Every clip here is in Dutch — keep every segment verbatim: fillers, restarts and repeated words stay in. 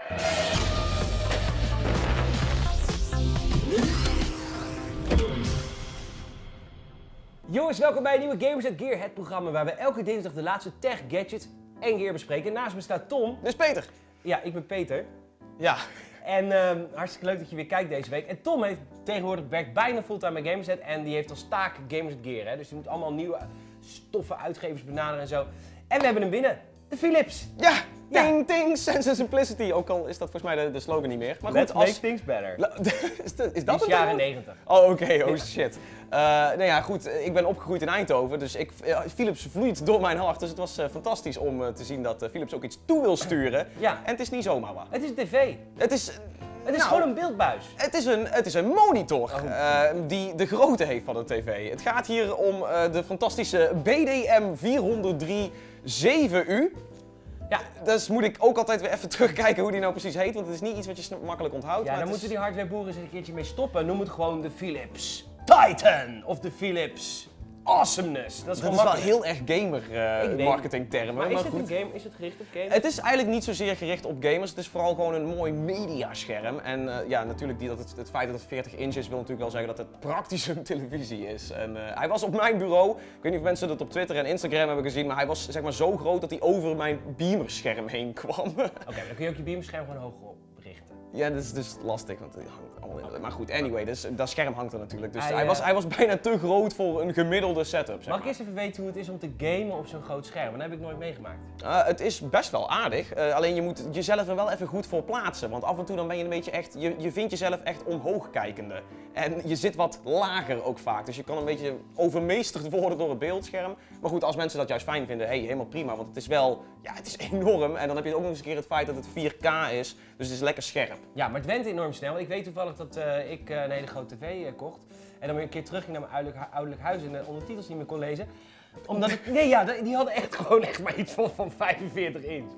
Jongens, welkom bij een nieuwe Gamers at Gear, het programma waar we elke dinsdag de laatste tech, gadgets en gear bespreken. Naast me staat Tom. Dus Peter. Ja, ik ben Peter. Ja. En uh, hartstikke leuk dat je weer kijkt deze week. En Tom heeft tegenwoordig werkt bijna fulltime bij Gamers at en die heeft als taak Gamers at Gear. Hè? Dus die moet allemaal nieuwe stoffen, uitgevers benaderen en zo. En we hebben hem binnen, de Philips. Ja, ting ting, sense and simplicity. Ook al is dat volgens mij de, de slogan niet meer. Maar Let's goed, als... make things better. is, de, is dat het? jaren negentig. Oh, oké, okay. oh shit. Uh, nou ja, goed, ik ben opgegroeid in Eindhoven, dus ik, uh, Philips vloeit door mijn hart. Dus het was uh, fantastisch om uh, te zien dat uh, Philips ook iets toe wil sturen. Ja. En het is niet zomaar wat. Het is een tv. Het is... Het is nou, gewoon een beeldbuis. Het is een, het is een monitor oh. uh, die de grootte heeft van een tv. Het gaat hier om uh, de fantastische B D M vierhonderddrie zeven U. Ja, dus moet ik ook altijd weer even terugkijken hoe die nou precies heet, want het is niet iets wat je makkelijk onthoudt. Ja, maar dan het moeten is... die hardwareboeren eens een keertje mee stoppen. Noem het gewoon de Philips Titan of de Philips Awesomeness. Dat is, dat is wel heel erg gamer uh, marketingtermen. Maar, maar is, maar het goed. een game, is het gericht op gamers? Het is eigenlijk niet zozeer gericht op gamers. Het is vooral gewoon een mooi mediascherm. En uh, ja, natuurlijk die, dat het, het feit dat het veertig inch is wil natuurlijk wel zeggen dat het praktisch een televisie is. En uh, hij was op mijn bureau. Ik weet niet of mensen dat op Twitter en Instagram hebben gezien, maar hij was zeg maar zo groot dat hij over mijn beamerscherm heen kwam. Oké, okay, dan kun je ook je beamerscherm gewoon hoger oprichten. Ja, dat is dus lastig, want het hangt allemaal in. Maar goed, anyway, dus, dat scherm hangt er natuurlijk. Dus hij, hij, uh... was, hij was bijna te groot voor een gemiddelde setup. Zeg Mag ik maar. eerst even weten hoe het is om te gamen op zo'n groot scherm? Want dat heb ik nooit meegemaakt. Uh, het is best wel aardig, uh, alleen je moet jezelf er wel even goed voor plaatsen. Want af en toe dan ben je een beetje echt, je, je vindt jezelf echt omhoog kijkende. En je zit wat lager ook vaak, dus je kan een beetje overmeesterd worden door het beeldscherm. Maar goed, als mensen dat juist fijn vinden, hey, helemaal prima, want het is wel, ja, het is enorm. En dan heb je ook nog eens een keer het feit dat het vier K is, dus het is lekker scherp. Ja, maar het went enorm snel. Ik weet toevallig dat uh, ik uh, een hele grote tv uh, kocht. En dan weer een keer terug ging naar mijn ouderlijk, ouderlijk huis en de ondertitels niet meer kon lezen. Omdat ik, nee ja, die hadden echt gewoon echt maar iets van, van vijfenveertig inch.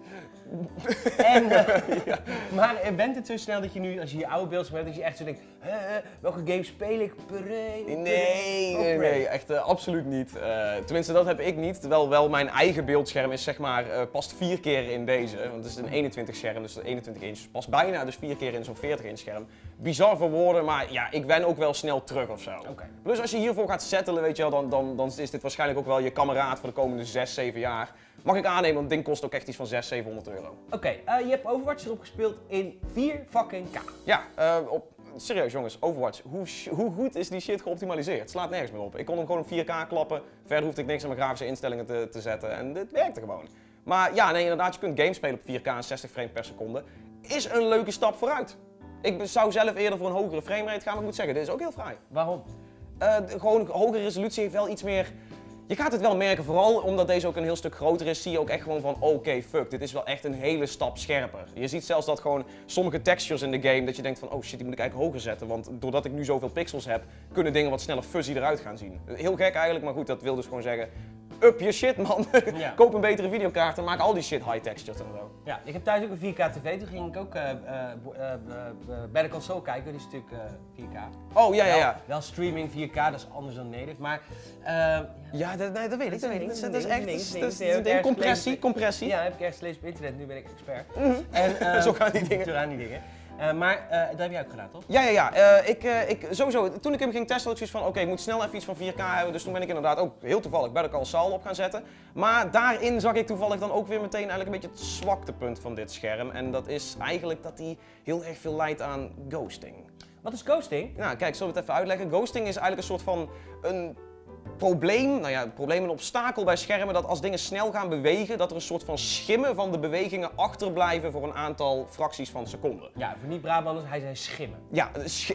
En, uh, ja. Maar went het zo snel dat je nu, als je je oude beeldscherm hebt, dat je echt zo denkt, uh, welke game speel ik? Puree, nee, nee, nee, nee, echt uh, absoluut niet. Uh, tenminste, dat heb ik niet. Terwijl wel mijn eigen beeldscherm is zeg maar, uh, past vier keer in deze. Want het is een eenentwintig scherm, dus eenentwintig inch past bijna dus vier keer in zo'n veertig inch scherm. Bizar voor woorden, maar ja, ik wen ook wel snel terug of zo. Okay. Plus als je hiervoor gaat settelen, weet je wel, dan, dan, dan is dit waarschijnlijk ook wel je kameraad voor de komende zes, zeven jaar. Mag ik aannemen, want het ding kost ook echt iets van zeshonderd, zevenhonderd euro. Oké, okay, uh, je hebt Overwatch erop gespeeld in vier fucking K. Ja, uh, op, serieus jongens, Overwatch, hoe, hoe goed is die shit geoptimaliseerd? Het slaat nergens meer op. Ik kon hem gewoon op vier K klappen, verder hoefde ik niks aan mijn grafische instellingen te, te zetten en het werkte gewoon. Maar ja, nee, inderdaad, je kunt games spelen op vier K en zestig frames per seconde. Is een leuke stap vooruit. Ik zou zelf eerder voor een hogere framerate gaan, maar ik moet zeggen, dit is ook heel fraai. Waarom? Uh, gewoon hogere resolutie heeft wel iets meer... Je gaat het wel merken, vooral omdat deze ook een heel stuk groter is, zie je ook echt gewoon van oké, okay, fuck, dit is wel echt een hele stap scherper. Je ziet zelfs dat gewoon sommige textures in de game, dat je denkt van oh shit, die moet ik eigenlijk hoger zetten, want doordat ik nu zoveel pixels heb, kunnen dingen wat sneller fuzzy eruit gaan zien. Heel gek eigenlijk, maar goed, dat wil dus gewoon zeggen, up je shit man, ja. Koop een betere videokaart en maak al die shit high textured en zo. Ja, ik heb thuis ook een vier K tv, toen ging ik ook uh, uh, uh, uh, Better Call Saul kijken, die is natuurlijk uh, vier K. Oh ja, ja, ja. Wel, wel streaming vier K, dat is anders dan native, maar... Uh, ja, ja dat, nee, dat weet ik, dat weet ik. Dat is echt, links, dat is, links, dat is een compressie, compressie. Ja, heb ik ergens gelezen op internet, nu ben ik expert. Mm-hmm. En, uh, zo gaan die dingen. Zo gaan die dingen. Uh, maar uh, dat heb jij ook gedaan, toch? Ja, ja, ja. Uh, ik, uh, ik, sowieso, toen ik hem ging testen had ik zoiets van, oké, okay, ik moet snel even iets van vier K hebben. Dus toen ben ik inderdaad ook heel toevallig Better Call Saul op gaan zetten. Maar daarin zag ik toevallig dan ook weer meteen eigenlijk een beetje het zwaktepunt van dit scherm. En dat is eigenlijk dat hij heel erg veel leidt aan ghosting. Wat is ghosting? Nou, kijk, zullen we het even uitleggen? Ghosting is eigenlijk een soort van een probleem, nou ja, probleem, een obstakel bij schermen, dat als dingen snel gaan bewegen, dat er een soort van schimmen van de bewegingen achterblijven voor een aantal fracties van seconden. Ja, voor niet-Brabanders, hij zei schimmen. Ja, sch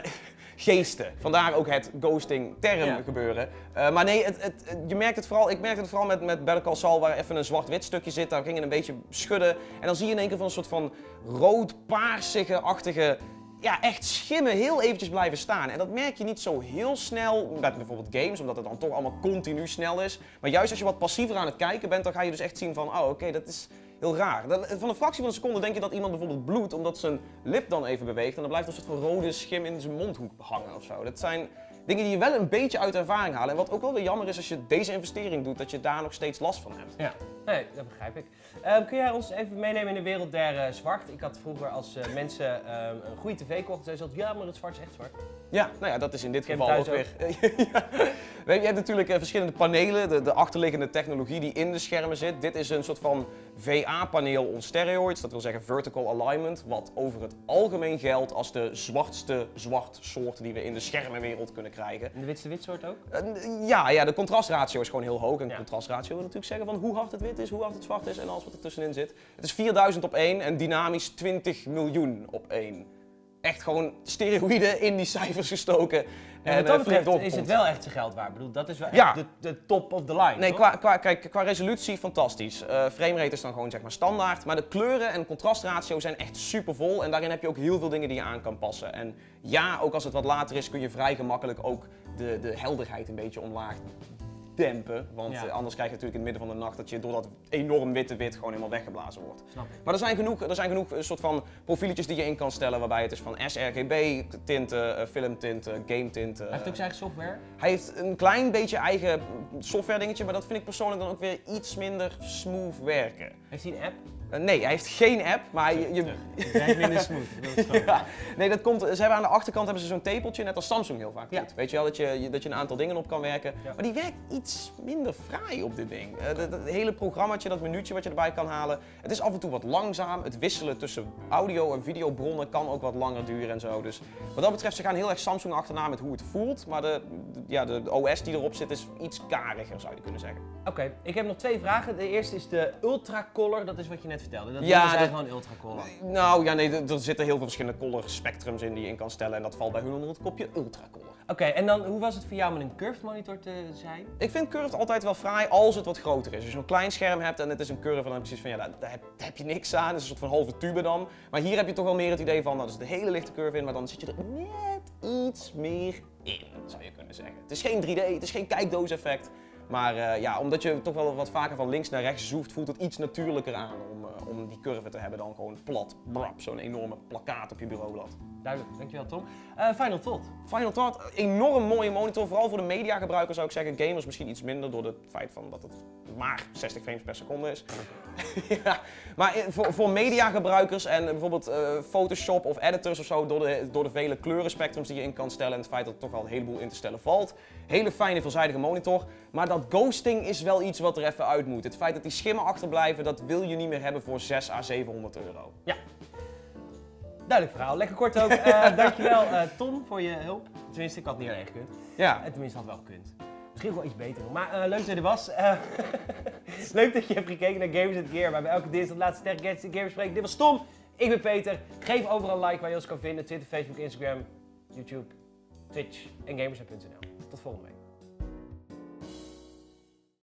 geesten. Vandaar ook het ghosting term ja. gebeuren. Uh, maar nee, het, het, het, je merkt het vooral, ik merkte het vooral met, met Better Call Saul, waar even een zwart-wit stukje zit, daar ging het een beetje schudden. En dan zie je in één keer van een soort van rood-paarsige-achtige, ja, echt schimmen heel eventjes blijven staan. En dat merk je niet zo heel snel met bijvoorbeeld games, omdat het dan toch allemaal continu snel is. Maar juist als je wat passiever aan het kijken bent, dan ga je dus echt zien van, oh oké, okay, dat is heel raar. Van een fractie van een seconde denk je dat iemand bijvoorbeeld bloedt, omdat zijn lip dan even beweegt. En dan blijft er een soort van rode schim in zijn mondhoek hangen of zo. Dat zijn dingen die je wel een beetje uit ervaring halen. En wat ook wel weer jammer is als je deze investering doet, dat je daar nog steeds last van hebt. Ja. Nee, dat begrijp ik. Um, kun jij ons even meenemen in de wereld der uh, zwart? Ik had vroeger als uh, mensen um, een goede tv kochten, zeiden ze altijd, ja, maar het zwart is echt zwart. Ja, nou ja, dat is in dit Ik heb geval ook thuis weer. Ja. Je hebt natuurlijk uh, verschillende panelen, de, de achterliggende technologie die in de schermen zit. Dit is een soort van V A-paneel on steroids, dat wil zeggen vertical alignment, wat over het algemeen geldt als de zwartste zwart soort die we in de schermenwereld kunnen krijgen. En de witste wit soort ook? Uh, ja, ja, de contrastratio is gewoon heel hoog. En ja. contrastratio wil natuurlijk zeggen van hoe hard het wit is, hoe hard het zwart is en alles wat er tussenin zit. Het is vierduizend op één en dynamisch twintig miljoen op één. Echt gewoon steroïden in die cijfers gestoken. Ja, en wat dat uh, betreft is het wel echt zijn geld waard. Ik bedoel, dat is wel echt ja. de, de top of the line. Nee, toch? qua, qua, kijk, qua resolutie fantastisch. Uh, framerate is dan gewoon zeg maar standaard. Maar de kleuren en contrastratio zijn echt super vol. En daarin heb je ook heel veel dingen die je aan kan passen. En ja, ook als het wat later is, kun je vrij gemakkelijk ook de, de helderheid een beetje omlaag dempen. Want ja. uh, anders krijg je natuurlijk in het midden van de nacht dat je door dat enorm witte wit gewoon helemaal weggeblazen wordt. Snap ik. Maar er zijn genoeg, er zijn genoeg uh, soort van profieletjes die je in kan stellen waarbij het is van sRGB tinten, uh, filmtinten, game tinten. Hij heeft ook zijn eigen software? Hij heeft een klein beetje eigen software dingetje, maar dat vind ik persoonlijk dan ook weer iets minder smooth werken. Heeft hij een app? Uh, nee, hij heeft geen app, maar je... je... Hij is minder smooth. Dat is ja. Nee, dat komt, ze hebben aan de achterkant hebben ze zo'n tepeltje, net als Samsung heel vaak doet. Ja. Weet je wel, dat je, dat je een aantal dingen op kan werken. Ja. Maar die werkt iets minder fraai op dit ding. Uh, dat, dat hele programmaatje, dat minuutje wat je erbij kan halen. Het is af en toe wat langzaam. Het wisselen tussen audio- en videobronnen kan ook wat langer duren en zo. Dus wat dat betreft, ze gaan heel erg Samsung achterna met hoe het voelt. Maar de, de, ja, de O S die erop zit is iets kariger, zou je kunnen zeggen. Oké, okay, ik heb nog twee vragen. De eerste is de Ultracolor, dat is wat je net vertelde. Dat Ja, is dat... gewoon Ultracolor. Nou ja, nee, er zitten heel veel verschillende color spectrums in die je in kan stellen. En dat valt bij hun onder het kopje Ultracolor. Oké, okay, en dan hoe was het voor jou om een curved monitor te zijn? Ik vind curved altijd wel fraai als het wat groter is. Als je een klein scherm hebt en het is een curve, dan heb je precies van ja, daar, daar, heb, daar heb je niks aan. Het is een soort van halve tube dan. Maar hier heb je toch wel meer het idee van, nou, er zit een hele lichte curve in, maar dan zit je er net iets meer in, zou je kunnen zeggen. Het is geen drie D, het is geen kijkdoos-effect. Maar uh, ja, omdat je toch wel wat vaker van links naar rechts zoeft, voelt het iets natuurlijker aan om, uh, om die curve te hebben dan gewoon plat, brap, zo'n enorme plakkaat op je bureaublad. Duidelijk, dankjewel Tom. Uh, Final Thought. Final Thought, enorm mooie monitor, vooral voor de mediagebruiker zou ik zeggen. Gamers misschien iets minder door het feit van dat het maar zestig frames per seconde is. Ja, maar voor, voor mediagebruikers en bijvoorbeeld uh, Photoshop of editors of zo, door de, door de vele kleurenspectrums die je in kan stellen en het feit dat er toch wel een heleboel in te stellen valt. Hele fijne, veelzijdige monitor, maar dat ghosting is wel iets wat er even uit moet. Het feit dat die schimmen achterblijven, dat wil je niet meer hebben voor zeshonderd à zevenhonderd euro. Ja. Duidelijk verhaal, lekker kort ook. Uh, dankjewel uh, Tom voor je hulp. Tenminste, ik had niet alleen gekund. Ja. En tenminste had wel gekund. Misschien wel iets beter. Maar uh, leuk dat je er was. Uh, leuk dat je hebt gekeken naar Gamers and Gear, waar we elke dinsdag de laatste ster gadgets en gamers spreken. Dit was Tom, ik ben Peter. Geef overal een like waar je ons kan vinden. Twitter, Facebook, Instagram, YouTube, Twitch en gamersnet punt n l. Tot volgende week.